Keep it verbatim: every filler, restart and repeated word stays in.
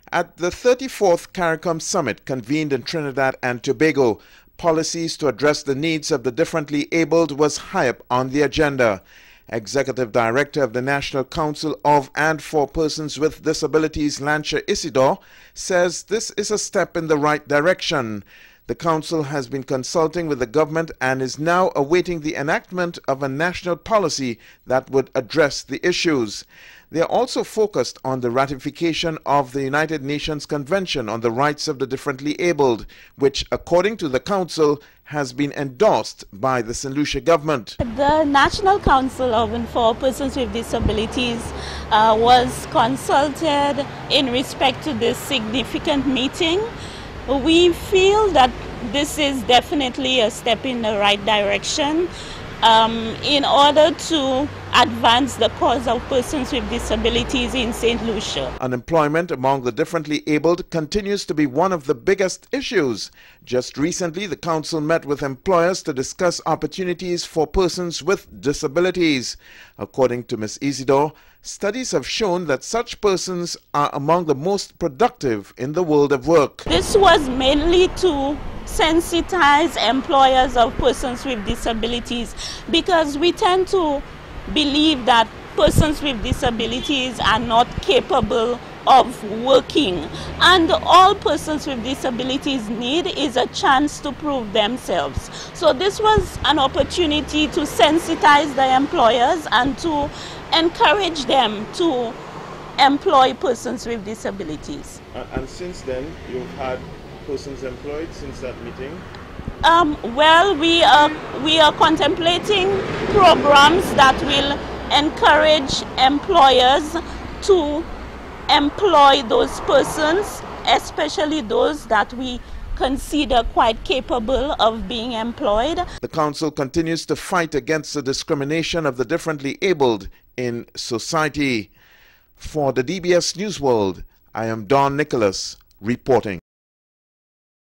At the thirty-fourth CARICOM Summit convened in Trinidad and Tobago, policies to address the needs of the differently abled was high up on the agenda. Executive Director of the National Council of and for Persons with Disabilities, Lancia Isidore, says this is a step in the right direction. The Council has been consulting with the government and is now awaiting the enactment of a national policy that would address the issues. They are also focused on the ratification of the United Nations Convention on the Rights of the Differently Abled, which, according to the Council, has been endorsed by the Saint Lucia government. The National Council of and for Persons with Disabilities uh, was consulted in respect to this significant meeting. We feel that this is definitely a step in the right direction um, in order to advance the cause of persons with disabilities in Saint Lucia. Unemployment among the differently abled continues to be one of the biggest issues. Just recently, the Council met with employers to discuss opportunities for persons with disabilities. According to Miz Isidore, studies have shown that such persons are among the most productive in the world of work. This was mainly to sensitize employers of persons with disabilities, because we tend to believe that persons with disabilities are not capable of working, and all persons with disabilities need is a chance to prove themselves. So this was an opportunity to sensitize the employers and to encourage them to employ persons with disabilities. And, and since then, you've had persons employed since that meeting? Um, well, we are, we are contemplating programs that will encourage employers to employ those persons, especially those that we consider quite capable of being employed. The Council continues to fight against the discrimination of the differently abled in society. For the D B S News World, I am Don Nicholas reporting.